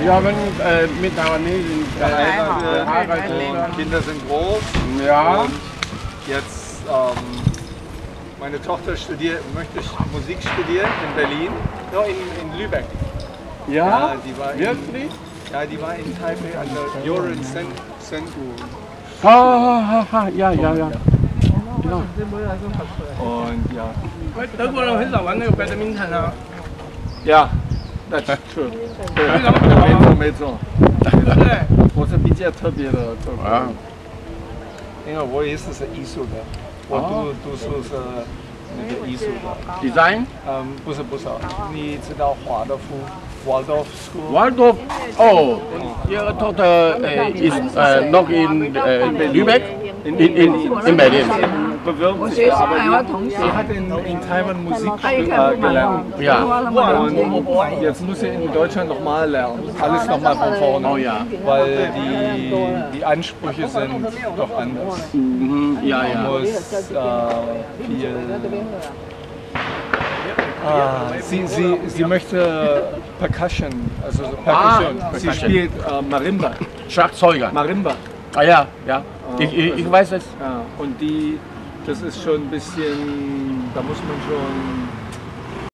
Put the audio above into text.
Wir haben mit Taiwanesen geheiratet. Die Kinder sind groß. Ja. Und jetzt, meine Tochter möchte Musik studieren in Berlin, no, in Lübeck. Ja, die war wirklich? Ja, die war in Taipei an der Joren Senku. Ja. Und ja. 德国人很少玩那个 badminton 啊， Ja, that's true. 没错。 对不对？ 我是比较特别的德国人啊， 因为我也是艺术的，我读书是那个艺术的。 Design? 不是，你知道华德福 Waldorf School？ Waldorf? Oh, your daughter is not in Lübeck? In Berlin? Aber sie hat in Taiwan Musik gelernt. Ja. Und jetzt muss sie in Deutschland nochmal lernen. Alles nochmal von vorne. Oh ja. Weil die Ansprüche sind doch anders. Mhm, ja. Man muss viel. Sie möchte Percussion, also Percussion. Sie Percussion. spielt Marimba. Schlagzeuger. Marimba. Ah ja. Ich weiß es. Ja, und das ist schon ein bisschen, da muss man schon